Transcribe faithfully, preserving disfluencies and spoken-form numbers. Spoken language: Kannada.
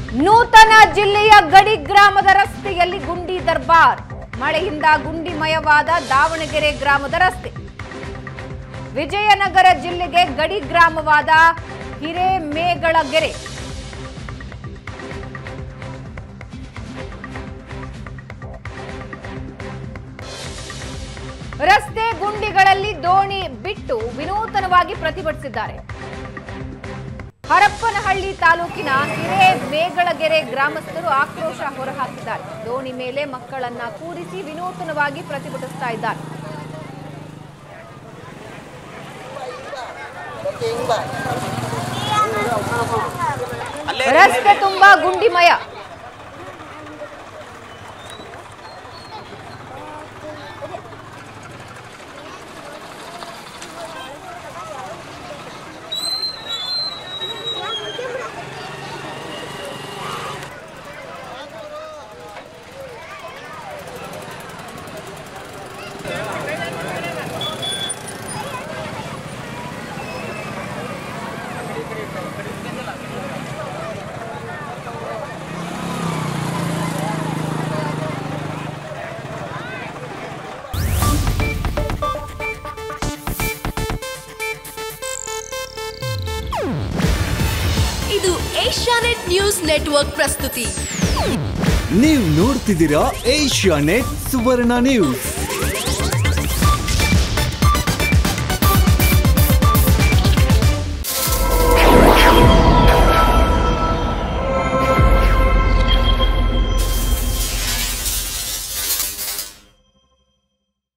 ನೂತನ ಜಿಲ್ಲೆಯ ಗಡಿ ಗ್ರಾಮದ ರಸ್ತೆಯಲ್ಲಿ ಗುಂಡಿ ದರ್ಬಾರ್. ಮಳೆಯಿಂದ ಗುಂಡಿಮಯವಾದ ದಾವಣಗೆರೆ ಗ್ರಾಮದ ರಸ್ತೆ. ವಿಜಯನಗರ ಜಿಲ್ಲೆಗೆ ಗಡಿ ಗ್ರಾಮವಾದ ಹಿರೇಮೇಗಳಗೆರೆ. ರಸ್ತೆ ಗುಂಡಿಗಳಲ್ಲಿ ದೋಣಿ ಬಿಟ್ಟು ವಿನೂತನವಾಗಿ ಪ್ರತಿಭಟಿಸಿದ್ದಾರೆ. ಹರಪ್ಪನಹಳ್ಳಿ ತಾಲೂಕಿನ ಹಿರೇಮೇಗಳಗೆರೆ ಗ್ರಾಮಸ್ಥರು ಆಕ್ರೋಶ ಹೊರಹಾಕಿದ್ದಾರೆ. ದೋಣಿ ಮೇಲೆ ಮಕ್ಕಳನ್ನ ಕೂರಿಸಿ ವಿನೂತನವಾಗಿ ಪ್ರತಿಭಟಿಸ್ತಾ ಇದ್ದಾರೆ. ರಸ್ತೆ ತುಂಬಾ ಗುಂಡಿಮಯ. ಇದು ಏಷ್ಯಾನೆಟ್ ನ್ಯೂಸ್ ನೆಟ್ವರ್ಕ್ ಪ್ರಸ್ತುತಿ. ನೀವು ನೋಡ್ತಿದ್ದೀರಾ ಏಷ್ಯಾನೆಟ್ ಸುವರ್ಣ ನ್ಯೂಸ್.